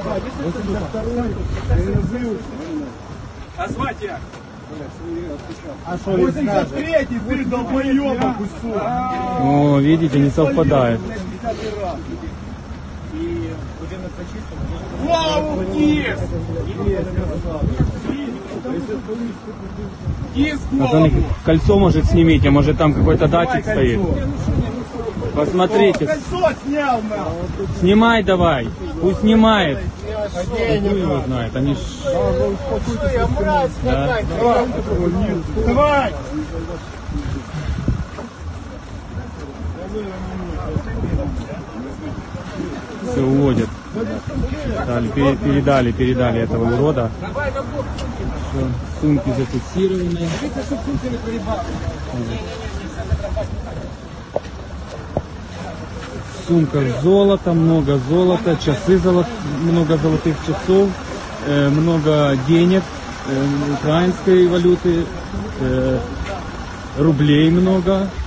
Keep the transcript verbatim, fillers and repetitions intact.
А звать як? восемьдесят третий, ты долбоёба кусок. О, видите, не совпадает. Голову вниз! Вниз Пацаны, голову! кольцо может снимите, может там какой-то датчик стоит. Посмотрите. Кольцо снял, на. Снимай давай. Пусть снимает. Хуй его знает. Они ж... Да. Давай! Все уводят. Дали, пере- передали, передали этого урода. Все, сумки зафиксированы. В сумках золото, много золота, часы золот, много золотых часов, э, много денег, э, украинской валюты, э, рублей много.